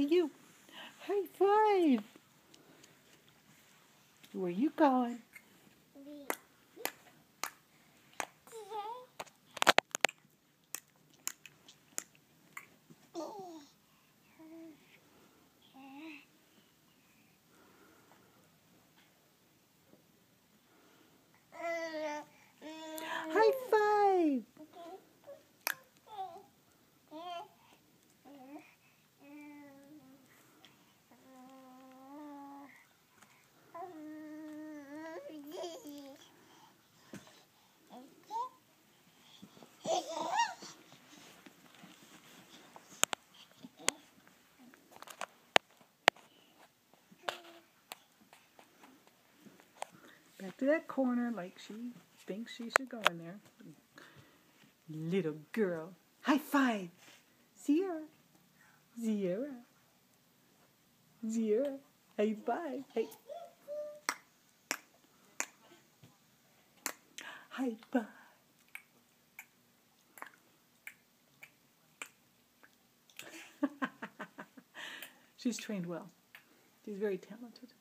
to you. High five. Where you going? High five. Back to that corner like she thinks she should go in there. Little girl. High five. Sierra. Sierra. Sierra. High five. Hey. High five. She's trained well. She's very talented.